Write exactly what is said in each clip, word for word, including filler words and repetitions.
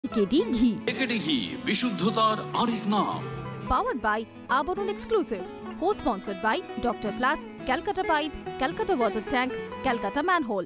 AKD ঘি। AKD ঘি বিশুদ্ধতার আরেক নাম। Powered by Aborun Exclusive. Co-sponsored by Doctor Plus, Calcutta Pipe, Calcutta Water Tank, Calcutta Manhole.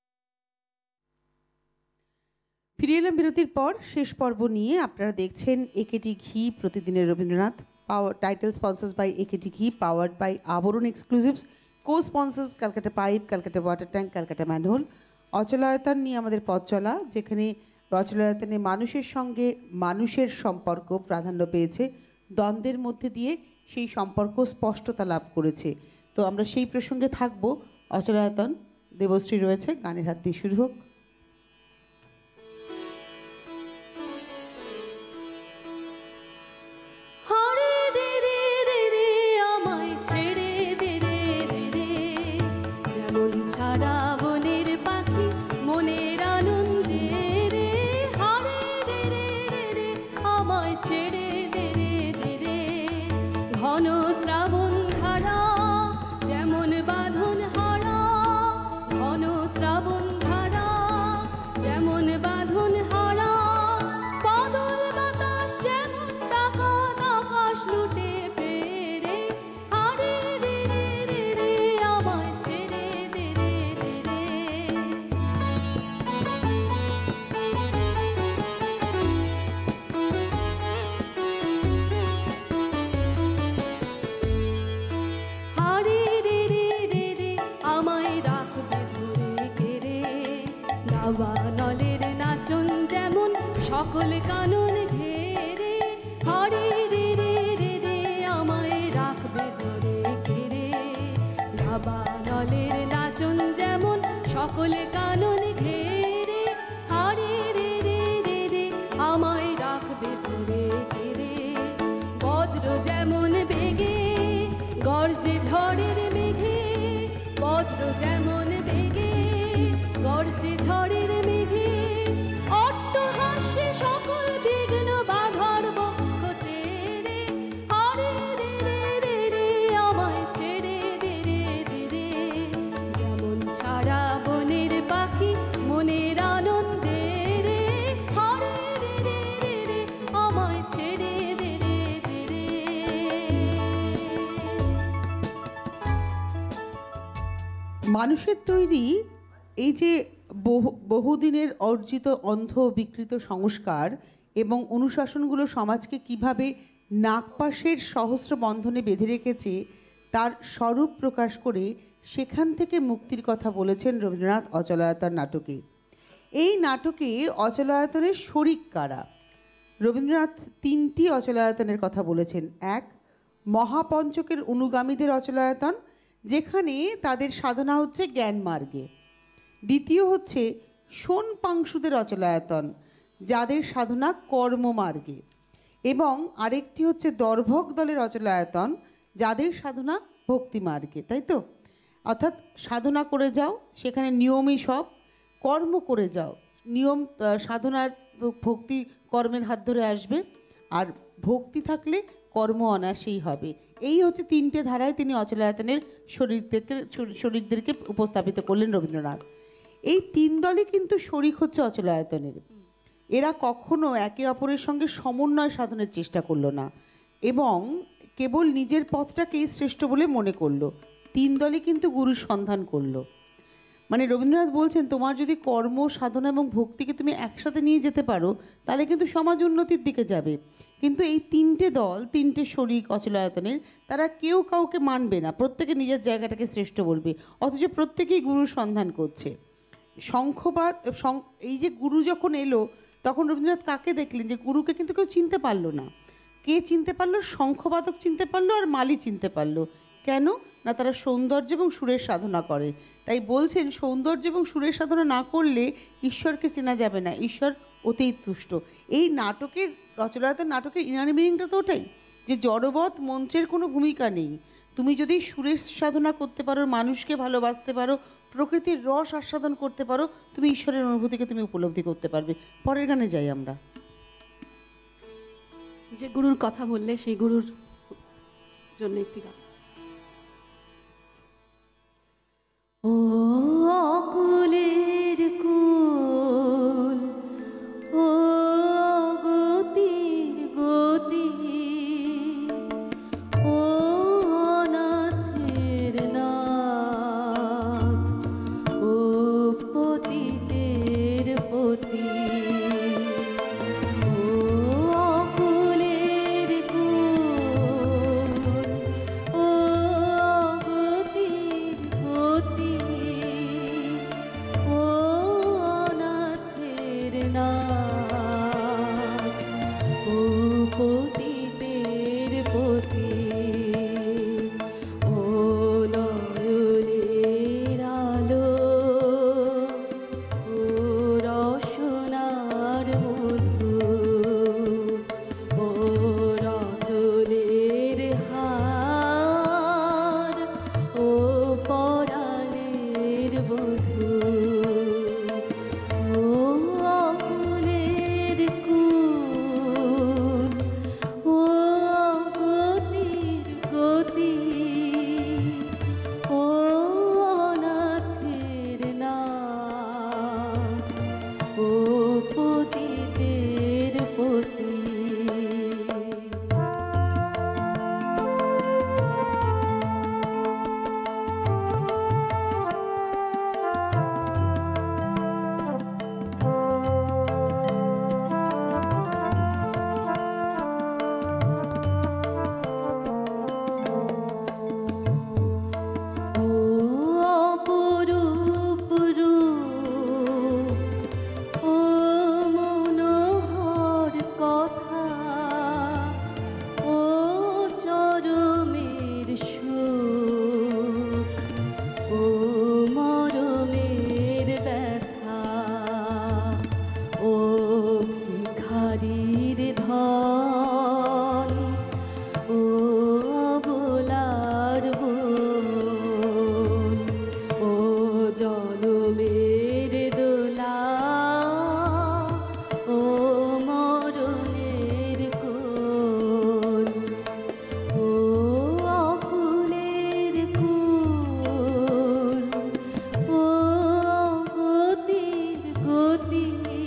ফিরে এলাম বিরতির পর। শেষ পর্ব নিয়ে আপনারা দেখছেন একেডি ঘি প্রতিদিনের Rabindranath. Power title sponsors by AKD ghee, powered by Abaran exclusives, co sponsors Calcutta pipe, Calcutta water tank, Calcutta manhole. Achalayatan নিয়ে আমাদের পথ চলা, যেখানে অচলায়তনে মানুষের সঙ্গে মানুষের সম্পর্ক প্রাধান্য পেয়েছে, দ্বন্দ্বের মধ্যে দিয়ে সেই সম্পর্ক স্পষ্টতা লাভ করেছে। তো আমরা সেই প্রসঙ্গে থাকবো। অচলায়তন, দেবশ্রী রয়েছে, গানের হাত দিয়ে শুরু হোক। নলের নাচন যেমন সকল কানন ঘেরে, হরে রে রে রে রে আমায় রাখবে ধরে ঘেরে। বাবা নলের নাচন যেমন সকল কানন ঘেরে, হরে রে রে রে রে আমায় রাখবে ধরে ঘেরে। বজ্র যেমন বেগে গর্জে ঝড়ের মেঘে, বজ্র যেমন বেগে গর্জে ঝড়ের মেঘে, অট্টহাস্যে সকল বিঘ্ন বাধার বক্ষ চেরে, হরে রে রে রে রে আমায় ছেড়ে দে রে দে রে। যেমন ছাড়া বনের পাখি মনের আনন্দে রে, হরে রে রে রে রে আমায় ছেড়ে দে রে দে রে। মানুষের তৈরি এই যে বহু বহুদিনের অর্জিত অন্ধ বিকৃত সংস্কার এবং অনুশাসনগুলো সমাজকে কিভাবে নাগপাশের সহস্র বন্ধনে বেঁধে রেখেছে তার স্বরূপ প্রকাশ করে সেখান থেকে মুক্তির কথা বলেছেন রবীন্দ্রনাথ অচলায়তন নাটকে। এই নাটকে অচলায়তনের শরিক কারা? রবীন্দ্রনাথ তিনটি অচলায়তনের কথা বলেছেন। এক, মহাপঞ্চকের অনুগামীদের অচলায়তন, যেখানে তাদের সাধনা হচ্ছে জ্ঞান মার্গে। দ্বিতীয় হচ্ছে সোনপাংশুদের অচলায়তন, যাদের সাধনা কর্মমার্গে। এবং আরেকটি হচ্ছে দর্ভক দলের অচলায়তন, যাদের সাধনা ভক্তিমার্গে। তাই তো? অর্থাৎ সাধনা করে যাও, সেখানে নিয়মই সব, কর্ম করে যাও, নিয়ম সাধনার ভক্তি কর্মের হাত ধরে আসবে, আর ভক্তি থাকলে কর্ম অনায়াসেই হবে। এই হচ্ছে তিনটে ধারায় তিনি অচলায়তনের শরীরদেরকে শরীরদেরকে উপস্থাপিত করলেন রবীন্দ্রনাথ। এই তিন দলই কিন্তু শরিক হচ্ছে অচলায়তনের। এরা কখনো একে অপরের সঙ্গে সমন্বয় সাধনের চেষ্টা করলো না এবং কেবল নিজের পথটাকেই শ্রেষ্ঠ বলে মনে করলো। তিন দলই কিন্তু গুরুর সন্ধান করলো। মানে রবীন্দ্রনাথ বলছেন, তোমার যদি কর্ম সাধনা এবং ভক্তিকে তুমি একসাথে নিয়ে যেতে পারো, তাহলে কিন্তু সমাজ উন্নতির দিকে যাবে। কিন্তু এই তিনটে দল, তিনটে শরিক অচলায়তনের, তারা কেউ কাউকে মানবে না, প্রত্যেকে নিজের জায়গাটাকে শ্রেষ্ঠ বলবে, অথচ প্রত্যেকেই গুরুর সন্ধান করছে। শঙ্খবাদ, এই যে গুরু যখন এলো, তখন রবীন্দ্রনাথ কাকে দেখলেন? যে গুরুকে কিন্তু কেউ চিনতে পারলো না। কে চিনতে পারলো? শঙ্খবাদক চিনতে পারলো আর মালি চিনতে পারলো। কেন না? তারা সৌন্দর্য এবং সুরের সাধনা করে। তাই বলছেন, সৌন্দর্য এবং সুরের সাধনা না করলে ঈশ্বরকে চেনা যাবে না, ঈশ্বর অতীত তুষ্ট। এই নাটকের অচলায়তন নাটকের ইনার মিনিংটা তো ওটাই, যে জড়বৎ মন্ত্রের কোনো ভূমিকা নেই। তুমি যদি সুরের সাধনা করতে পারো, মানুষকে ভালোবাসতে পারো, প্রকৃতির রস আস্বাদন করতে পারো, তুমি ঈশ্বরের অনুভূতিকে তুমি উপলব্ধি করতে পারবে। পরের গানে যাই আমরা। যে গুরুর কথা বললে সেই গুরুর জন্য একটি গান। ও কুলের কুল, ও নারীর ধন ও অবলার বোন ও জনমের দোলা ও মরণের কোল ও অকুলের কুল ও গতির গতি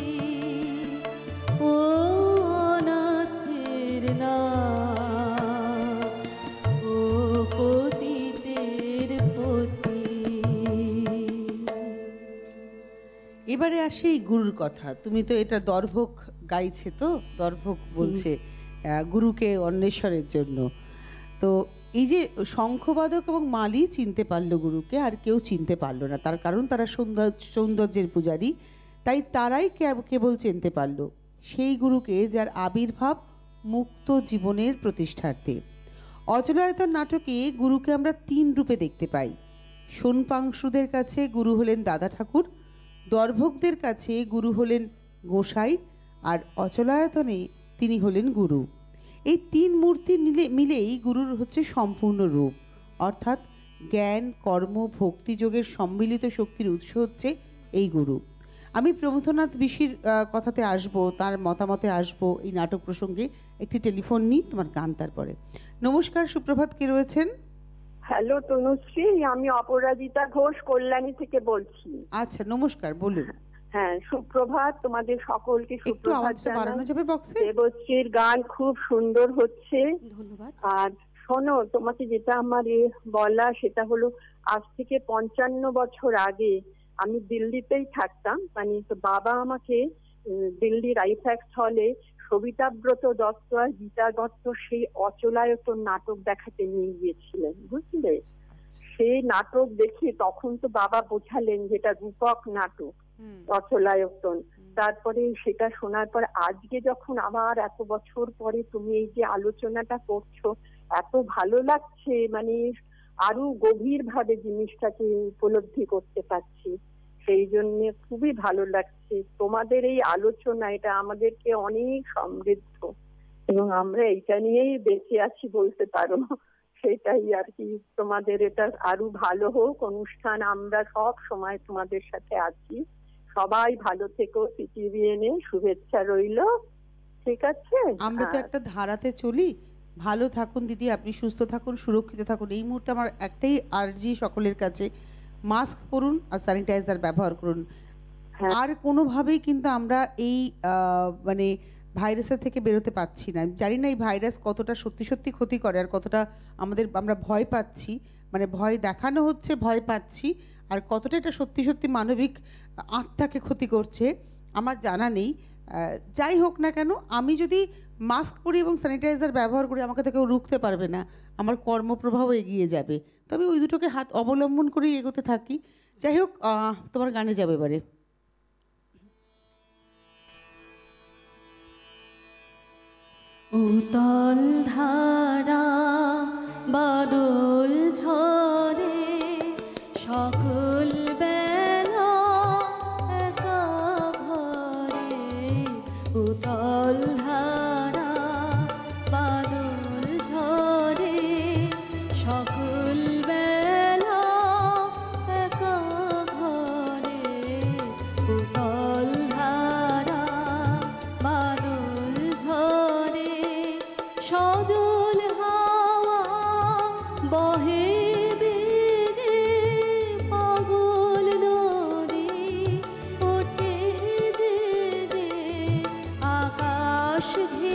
ও অনাথের নাথ ও পতিতের পতি। এবারে আসি এই গুরুর কথা। তুমি তো এটা দর্ভক গাইছে, তো দর্ভক বলছে আহ, গুরুকে অন্বেষণের জন্য। তো এই যে শঙ্খবাদক এবং মালি চিনতে পারলো গুরুকে, আর কেউ চিনতে পারলো না, তার কারণ তারা সৌন্দর্য সৌন্দর্যের পূজারী, তাই তারাই কে- কেবল চিনতে পারলো সেই গুরুকে যার আবির্ভাব মুক্ত জীবনের প্রতিষ্ঠার্থে। অচলায়তন নাটকে গুরুকে আমরা তিন রূপে দেখতে পাই। সোনপাংশুদের কাছে গুরু হলেন দাদা ঠাকুর, দর্ভকদের কাছে গুরু হলেন গোসাই, আর অচলায়তনে তিনি হলেন গুরু। এই তিন মূর্তি মিলে মিলেই গুরুর হচ্ছে সম্পূর্ণ রূপ, অর্থাৎ জ্ঞান কর্ম ভক্তি যোগের সম্মিলিত শক্তির উৎস হচ্ছে এই গুরু। আমি প্রমথনাথ বিশির আহ, কথাতে আসবো, তার মতামতে আসবো এই নাটক প্রসঙ্গে। একটি টেলিফোন নিই, তোমার গান তারপরে। নমস্কার, সুপ্রভাত, কে রয়েছেন? হ্যালো তনুশ্রী, আমি অপরাজিতা ঘোষ কল্যাণী থেকে বলছি। আচ্ছা, নমস্কার, বলুন। হ্যাঁ, সুপ্রভাত, তোমাদের সকলকে একটু সুপ্রভাত আওয়াজটা বাড়ানো জানাই। যাবে বক্সে? দেবশ্রীর গান খুব সুন্দর হচ্ছে। ধন্যবাদ। আর শোনো, তোমাকে যেটা আমার এ বলা সেটা হলো, আজ থেকে পঞ্চান্ন বছর আগে আমি দিল্লিতেই থাকতাম। মানে তো বাবা আমাকে উম, দিল্লির আইফ্যাক্স হলে সবিতাব্রত দত্ত আর গীতা দত্ত সেই অচলায়তন নাটক দেখাতে নিয়ে গিয়েছিলেন, বুঝলে? সেই নাটক দেখে তখন তো বাবা বোঝালেন যেটা রূপক নাটক, অচলায়তন। তারপরে সেটা শোনার পর আজকে যখন আবার এত বছর পরে তুমি এই যে আলোচনাটা করছো, এত ভালো লাগছে, মানে আরো গভীর ভাবে জিনিসটাকে উপলব্ধি করতে পারছি। সেই জন্য খুবই ভালো লাগছে তোমাদের এই আলোচনা, এটা আমাদেরকে অনেক সমৃদ্ধ, এবং আমরা এইটা নিয়েই বেঁচে আছি বলতে পারো। সেটাই আর কি, তোমাদের এটা আরো ভালো হোক অনুষ্ঠান। আমরা সব সময় তোমাদের সাথে আছি। সবাই ভালো থেকো, সিটিভিএনে শুভেচ্ছা রইলো। ঠিক আছে, আমরা তো একটা ধারাতে চলি। ভালো থাকুন দিদি, আপনি সুস্থ থাকুন, সুরক্ষিত থাকুন। এই মুহূর্তে আমার একটাই আর্জি সকলের কাছে, মাস্ক পরুন আর স্যানিটাইজার ব্যবহার করুন। আর কোনোভাবেই কিন্তু আমরা এই আহ, মানে ভাইরাসের থেকে বেরোতে পারছি না। জানি না এই ভাইরাস কতটা সত্যি সত্যি ক্ষতি করে আর কতটা আমাদের আমরা ভয় পাচ্ছি, মানে ভয় দেখানো হচ্ছে, ভয় পাচ্ছি, আর কতটা এটা সত্যি সত্যি মানবিক আত্মাকে ক্ষতি করছে আমার জানা নেই। যাই হোক না কেন, আমি যদি মাস্ক পরি এবং স্যানিটাইজার ব্যবহার করি, আমাকে তো কেউ রুখতে পারবে না, আমার কর্মপ্রবাহ এগিয়ে যাবে। তবে ওই দুটোকে হাত অবলম্বন করেই এগোতে থাকি। যাই হোক, তোমার গানে যাবে এবারে। উতল ধারা বাদল ঝরে সকল বেলা একা ঘরে। উতল ধারা বাদল ঝরে সকল বেলা একা ঘরে। উতল ধারা বাদল ঝরে সজল হাওয়া বহে বেগে। পাগল নদী ওঠে জেগে আকাশ ঘে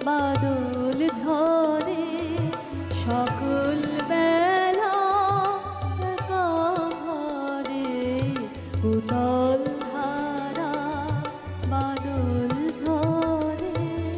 বাদল ঝরে সকল বেলা ঘরে উতল ধারা বাদল ঝরে।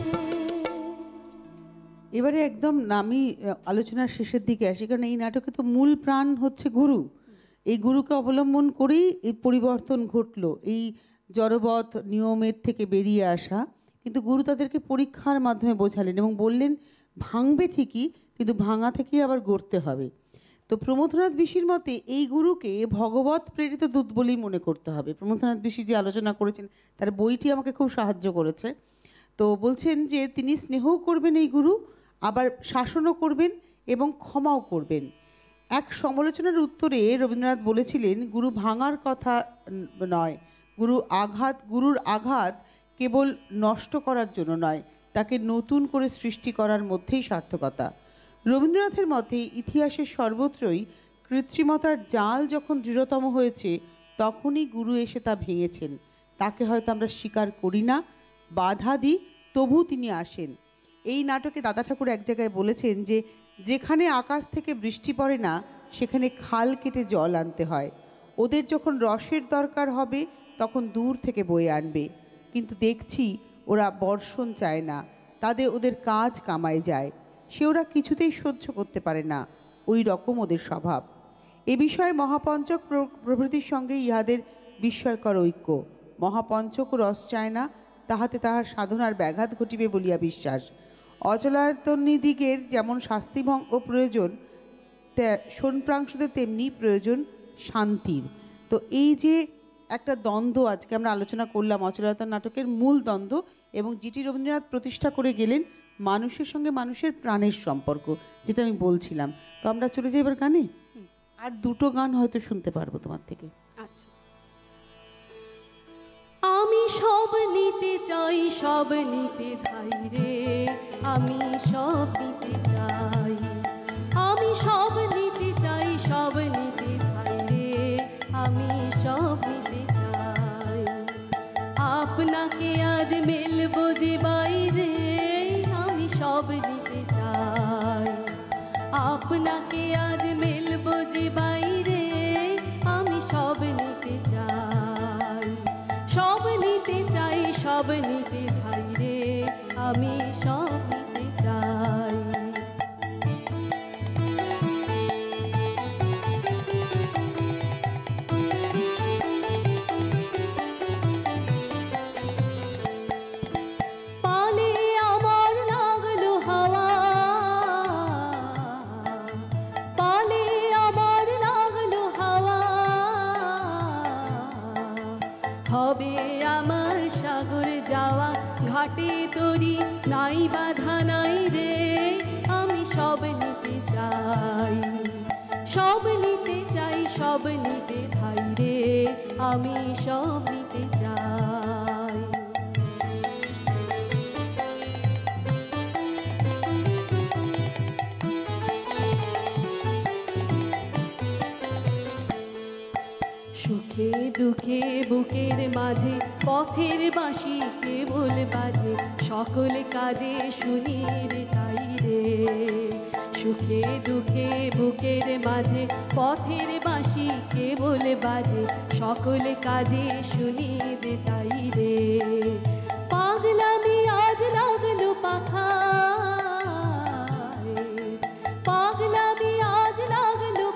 এবারে একদম আমি আলোচনার শেষের দিকে আসি, কারণ এই নাটকে তো মূল প্রাণ হচ্ছে গুরু। এই গুরুকে অবলম্বন করেই এই পরিবর্তন ঘটলো, এই জড়বৎ নিয়মের থেকে বেরিয়ে আসা। কিন্তু গুরু তাদেরকে পরীক্ষার মাধ্যমে বোঝালেন এবং বললেন ভাঙবে ঠিকই, কিন্তু ভাঙা থেকেই আবার গড়তে হবে। তো প্রমথনাথ বিশির মতে এই গুরুকে ভগবত প্রেরিত দূত বলেই মনে করতে হবে। প্রমথনাথ বিশি যে আলোচনা করেছেন তার বইটি আমাকে খুব সাহায্য করেছে। তো বলছেন যে তিনি স্নেহও করবেন এই গুরু, আবার শাসনও করবেন এবং ক্ষমাও করবেন। এক সমালোচনার উত্তরে রবীন্দ্রনাথ বলেছিলেন গুরু ভাঙার কথা নয়, গুরু আঘাত গুরুর আঘাত কেবল নষ্ট করার জন্য নয়, তাকে নতুন করে সৃষ্টি করার মধ্যেই সার্থকতা। রবীন্দ্রনাথের মতে ইতিহাসের সর্বত্রই কৃত্রিমতার জাল যখন দৃঢ়তম হয়েছে তখনই গুরু এসে তা ভেঙেছেন। তাকে হয়তো আমরা স্বীকার করি না, বাধা দিই, তবু তিনি আসেন। এই নাটকে দাদা ঠাকুর এক জায়গায় বলেছেন যে যেখানে আকাশ থেকে বৃষ্টি পড়ে না সেখানে খাল কেটে জল আনতে হয়। ওদের যখন রসের দরকার হবে তখন দূর থেকে বয়ে আনবে, কিন্তু দেখছি ওরা বর্ষণ চায় না, তাদের ওদের কাজ কামায় যায়, সে ওরা কিছুতেই সহ্য করতে পারে না, ওই রকম ওদের স্বভাব। এ বিষয়ে মহাপঞ্চক প্রভৃতির সঙ্গে ইহাদের বিস্ময়কর ঐক্য। মহাপঞ্চক রস চায় না, তাহাতে তাহার সাধনার ব্যাঘাত ঘটিবে বলিয়া বিশ্বাস। অচলায়তনিদিগের যেমন শাস্তিভঙ্গ প্রয়োজন, সোনপ্রাংশুদের তেমনি প্রয়োজন শান্তির। তো এই যে একটা দ্বন্দ্ব আজকে আমরা আলোচনা করলাম, অচলায়তন নাটকের মূল দ্বন্দ্ব, এবং যেটি রবীন্দ্রনাথ প্রতিষ্ঠা করে গেলেন মানুষের সঙ্গে মানুষের প্রাণের সম্পর্ক, যেটা আমি বলছিলাম। তো আমরা চলে যাই এবার গানে। আর দুটো গান হয়তো শুনতে পারবো তোমার থেকে। আচ্ছা। আমি সব নিতে চাই, সব নিতে ধাই রে, আমি সব নিতে চাই, আমি সব নিতে চাই, সব নিতে ধাই রে, আমি সব নিতে চাই। আপনাকে আজ মেলবো যে বাইরে, আমি সব নিতে চাই, আপনাকে আজ মেলবো যে বাইরে, আমি সব নিতে চাই, সব নিতে চাই, সব নিতে ধাই রে, আমি সব নিতে চাই। পালে আমার লাগলো হাওয়া, পালে আমার লাগলো হাওয়া, হবে আমার সাগর যাওয়া, ঘাটে তরি নাই বাধা নাই রে, আমি সব নিতে চাই, সব নিতে চাই, সব নিতে ধাই রে, আমি সব নিতে চাই। সুখে দুঃখে বুকের মাঝে পথের বাঁশি কেবল বাজে, সকল কাজে শুনি রে তাই রে, সুখে দুঃখে বুকের মাঝে পথের বাঁশি কেবল বাজে, সকল কাজে শুনি যে তাই রে। পাগলামি আজ লাগলো পাখায়, পাগলামি আজ লাগলো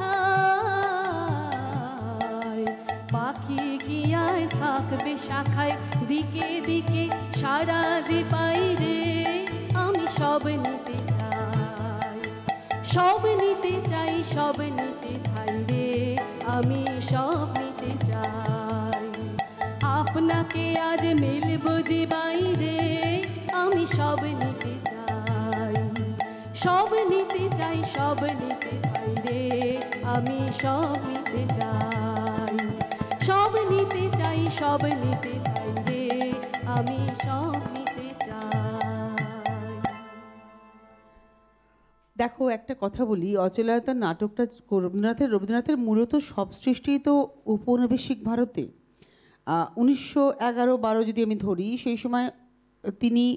পাখায়, পাখি কি আর থাকবে শাখায়, দিকে দিকে সারা যে পাই রে, আমি সব নিতে চাই, সব নিতে চাই, সব নিতে ধাই রে, আমি সব নিতে চাই। আপনাকে আজ মেলবো যে বাইরে, আমি সব নিতে চাই, সব নিতে চাই, সব নিতে ধাই রে, আমি সব নিতে চাই, সব নিতে চাই, সব নিতে ধাই রে, আমি সব নিতে চাই। দেখো একটা কথা বলি, অচলায়তন নাটকটা রবীন্দ্রনাথের রবীন্দ্রনাথের মূলত সব সৃষ্টিই তো উপনিবেশিক ভারতে। উনিশশো এগারো বারো যদি আমি ধরি, সেই সময় তিনি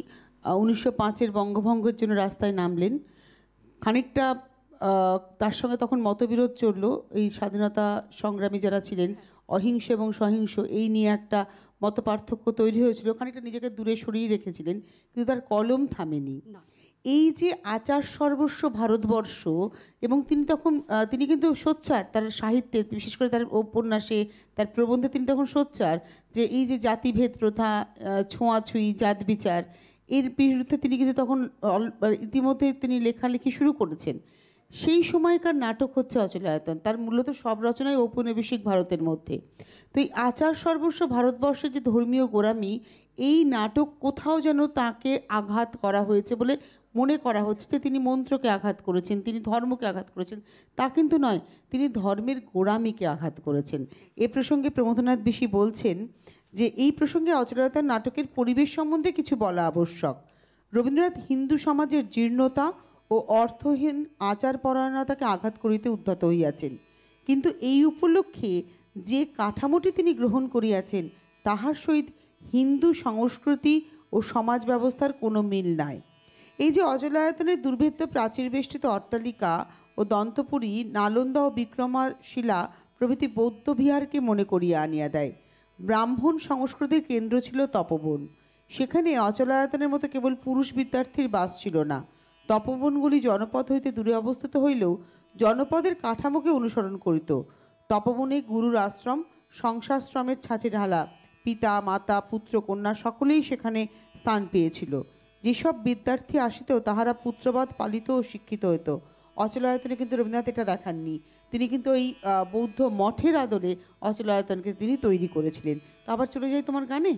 উনিশশো পাঁচের বঙ্গভঙ্গের জন্য রাস্তায় নামলেন। খানিকটা তার সঙ্গে তখন মতবিরোধ চলল, এই স্বাধীনতা সংগ্রামী যারা ছিলেন অহিংস এবং সহিংস এই নিয়ে একটা মত পার্থক্য তৈরি হয়েছিল, খানিকটা নিজেকে দূরে সরিয়ে রেখেছিলেন, কিন্তু তার কলম থামেনি। এই যে আচার সর্বস্ব ভারতবর্ষ, এবং তিনি তখন তিনি কিন্তু সোচ্চার তার সাহিত্যে, বিশেষ করে তার উপন্যাসে, তার প্রবন্ধে তিনি তখন সোচ্চার যে এই যে জাতিভেদ প্রথা, ছোঁয়াছুঁই, জাত বিচার, এর বিরুদ্ধে তিনি কিন্তু তখন ইতিমধ্যে তিনি লেখালেখি শুরু করেছেন। সেই সময়কার নাটক হচ্ছে অচলায়তন। তার মূলত সব রচনাই ঔপনিবেশিক ভারতের মধ্যে। তো এই আচার সর্বস্ব ভারতবর্ষের যে ধর্মীয় গোড়ামি, এই নাটক কোথাও যেন তাকে আঘাত করা হয়েছে বলে মনে করা হচ্ছে, যে তিনি মন্ত্রকে আঘাত করেছেন, তিনি ধর্মকে আঘাত করেছেন। তা কিন্তু নয়, তিনি ধর্মের গোড়ামিকে আঘাত করেছেন। এ প্রসঙ্গে প্রমথনাথ বিশি বলছেন যে এই প্রসঙ্গে অচলায়তন নাটকের পরিবেশ সম্বন্ধে কিছু বলা আবশ্যক। রবীন্দ্রনাথ হিন্দু সমাজের জীর্ণতা ও অর্থহীন আচারপরায়ণতাকে আঘাত করিতে উদ্যত হইয়াছেন, কিন্তু এই উপলক্ষে যে কাঠামোটি তিনি গ্রহণ করিয়াছেন তাহার সহিত হিন্দু সংস্কৃতি ও সমাজ ব্যবস্থার কোনো মিল নাই। এই যে অচলায়তনের দুর্ভেদ্য প্রাচীর বেষ্টিত অট্টালিকা ও দন্তপুরী, নালন্দা ও বিক্রমশিলা প্রভৃতি বৌদ্ধ বিহারকে মনে করিয়া আনিয়া দেয়। ব্রাহ্মণ সংস্কৃতির কেন্দ্র ছিল তপবন। সেখানে অচলায়তনের মতো কেবল পুরুষ বিদ্যার্থীর বাস ছিল না। তপবনগুলি জনপদ হইতে দূরে অবস্থিত হইলেও জনপদের কাঠামোকে অনুসরণ করিত। তপবনে গুরুর আশ্রম, সংসারশ্রমের ছাঁচে ঢালা পিতা, মাতা, পুত্র, কন্যা সকলেই সেখানে স্থান পেয়েছিল। যেসব বিদ্যার্থী আসিত তাহারা পুত্রবাদ পালিত ও শিক্ষিত হইত। অচলায়তনে কিন্তু রবীন্দ্রনাথ এটা দেখাননি। তিনি কিন্তু এই বৌদ্ধ মঠের আদলে অচলায়তনকে তিনি তৈরি করেছিলেন। তো আবার চলে যাই তোমার গানে।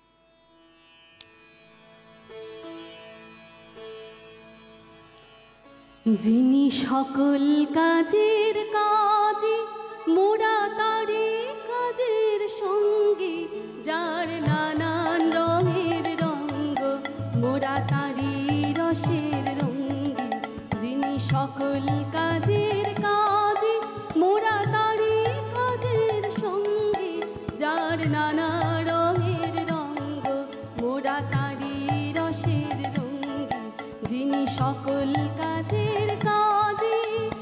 যিনি সকল কাজের কাজে মোরা তারে কাজের সঙ্গে, যার নানান রঙের রঙ্গ মোরা তারি রসের রঙ্গে। যিনি সকল কাজের কাজে মোরা তারি কাজের সঙ্গে, যার নানা রঙের রঙ্গ মোরা তারি রসের রঙ্গে। যিনি সকল কাজের কাজে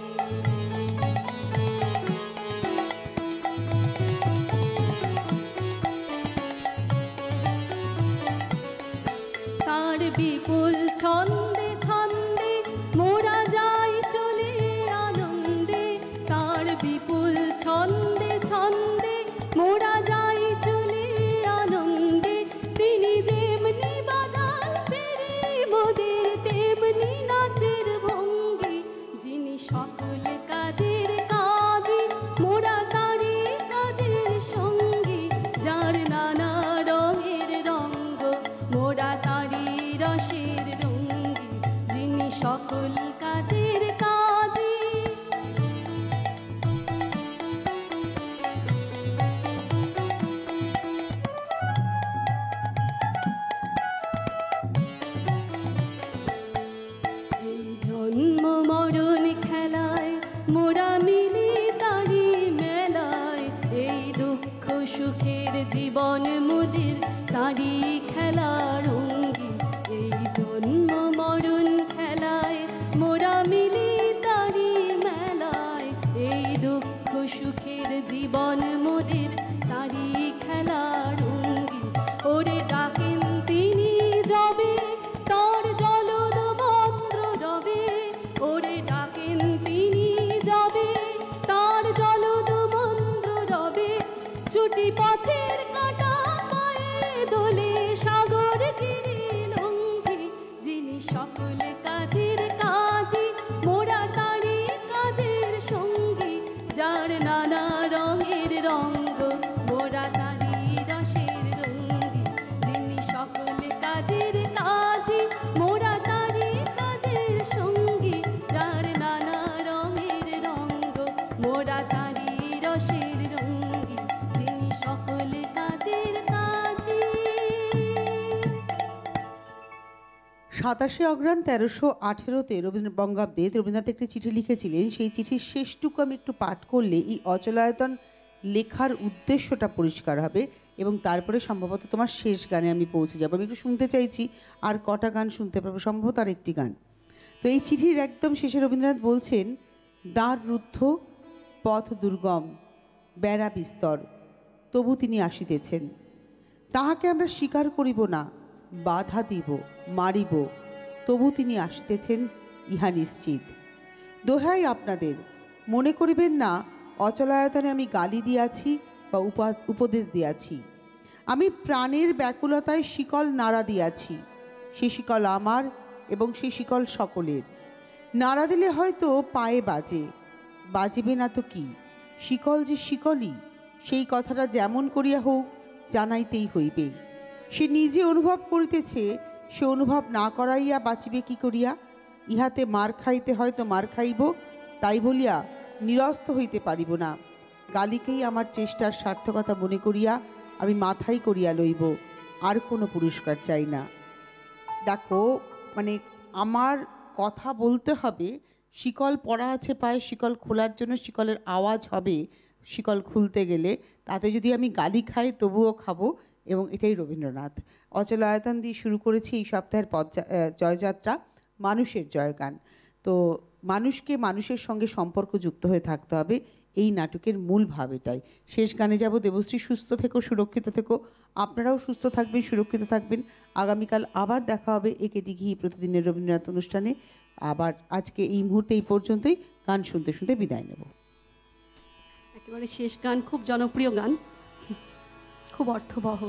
তার বিপুল ছন্দে ছন্দে মোরা যাই চলে আনন্দে। তার বিপুল ছন্দে ছন্দে মোরা যাই চলে আনন্দে। তিনি যেমনি বাজান পেরে মোদের তেমনি নাচের ভঙ্গি। যিনি সকল কাজের কাজে মোরা তারি কাজের সঙ্গী, যার নানা রঙের রঙ্গ মোরা তারি রসের রঙ্গি। যিনি সকল কাজের কাজে এই জন্ম মরণ খেলায় মোরা মিলি তারি মেলায়। এই দুঃখ সুখের জীবন মোদের তারি খেলা রঙ্গি। এই জন্ম মরণ খেলায় মোরা মিলি তারি মেলায়। এই দুঃখ সুখের জীবন মোদের তারি খেলা রঙ্গি। ওরে ডাকেন তিনি যাবে তার জলদ বন্দ্র রবে। ওরে ডাকেন তিনি যাবে তার জলদ বন্দ্র রবে। ছুটি পথের কাটা পায়ে দোলে সাগর গিরি লঙ্ঘি। যিনি সকল কাজের কাজে মোরা তারি কাজের সঙ্গী, যার নানা রঙের রঙ্গ মোরা তারি রসের রঙ্গি। যিনি সকল কাজের কাজে মোরা তারি কাজের সঙ্গী, যার নানা রঙের রঙ্গ মোরা তারি রসের রঙ্গি। যিনি সকল কাজের কাজে। সাতাশে অগ্রহায়ণ তেরোশো আঠেরোতে রবীন্দ্র বঙ্গাব্দে রবীন্দ্রনাথ একটি চিঠি লিখেছিলেন। সেই চিঠির শেষটুকু আমি একটু পাঠ করলে এই অচলায়তন লেখার উদ্দেশ্যটা পরিষ্কার হবে এবং তারপরে সম্ভবত তোমার শেষ গানে আমি পৌঁছে যাবো। আমি একটু শুনতে চাইছি আর কটা গান শুনতে পারবো, সম্ভবত আর একটি গান। তো এই চিঠির একদম শেষে রবীন্দ্রনাথ বলছেন, দ্বার রুদ্ধ, পথ দুর্গম, বেড়া বিস্তর, তবু তিনি আসিতেছেন। তাহাকে আমরা স্বীকার করিব না, বাধা দিব, মারিব, তবু তিনি আসিতেছেন, ইহা নিশ্চিত। দোহাই আপনাদের, মনে করিবেন না অচলায়তনে আমি গালি দিয়াছি বা উপদেশ দিয়াছি। আমি প্রাণের ব্যাকুলতায় শিকল নাড়া দিয়াছি। সে শিকল আমার এবং সে শিকল সকলের। নাড়া দিলে হয়তো পায়ে বাজে, বাজিবে না তো কি, শিকল যে শিকলই, সেই কথাটা যেমন করিয়া হোক জানাইতেই হইবে। সে নিজে অনুভব করিতেছে, সে অনুভব না করাইয়া বাঁচিবে কি করিয়া? ইহাতে মার খাইতে হয়তো মার খাইব, তাই বলিয়া নিরস্ত হইতে পারিব না। গালিকেই আমার চেষ্টার সার্থকতা মনে করিয়া আমি মাথায় করিয়া লইব, আর কোনো পুরস্কার চাই না। দেখো, মানে আমার কথা বলতে হবে, শিকল পরা আছে পায়ে, শিকল খোলার জন্য শিকলের আওয়াজ হবে শিকল খুলতে গেলে, তাতে যদি আমি গালি খাই তবুও খাবো। এবং এটাই রবীন্দ্রনাথ। অচলায়তন দিয়ে শুরু করেছি এই সপ্তাহের পথ জয়যাত্রা, মানুষের জয়গান। তো মানুষকে মানুষের সঙ্গে সম্পর্ক যুক্ত হয়ে থাকতে হবে, এই নাটকের মূল ভাব এটাই। শেষ গানে যাব। দেবশ্রী, সুস্থ থেকো, সুরক্ষিত থেকো, আপনারাও সুস্থ থাকবেন, সুরক্ষিত থাকবেন। আগামীকাল আবার দেখা হবে একে দিঘি প্রতিদিনের রবীন্দ্রনাথ অনুষ্ঠানে। আবার আজকে এই মুহূর্তে এই পর্যন্তই, গান শুনতে শুনতে বিদায় নেব। একেবারে শেষ গান, খুব জনপ্রিয় গান, খুব অর্থবহ।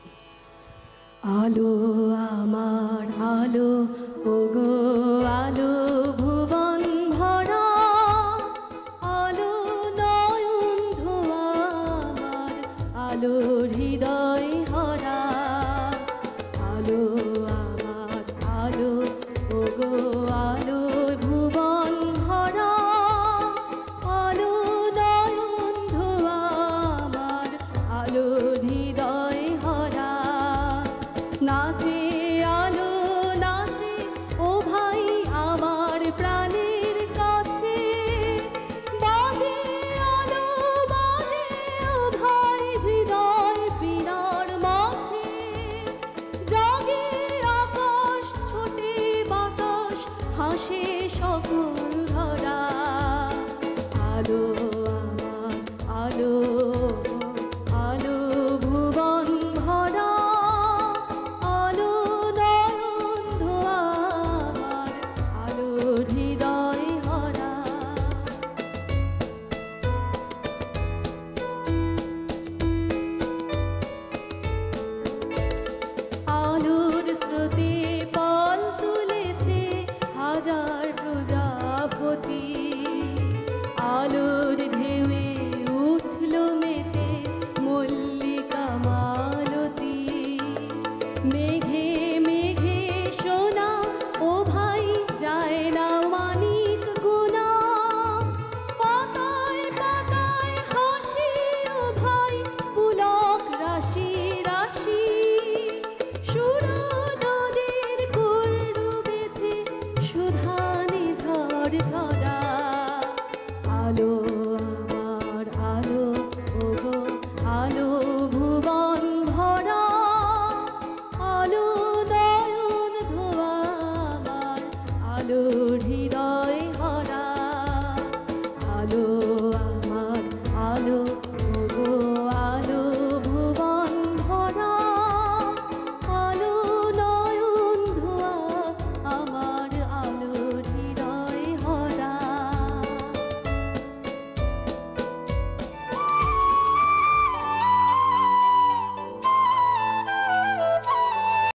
আলো আমার আলো, ওগো আলো ভুবন ভরা, আলো নয়ন ধোয়া আমার, আলো হৃদয় হরা। আলো আমার আলো, ওগো আলো ভুবন ভরা, আলো নয়ন ধোয়া আমার, আলো হৃদয় হরা। নাচে আলো নাচে, ও ভাই আমার প্রাণের কাছে, বাজে আলো বাজে, ও ভাই হৃদয় বিনার মাঝে। জাগে আকাশ, ছোটে বাতাস, হাসে সকল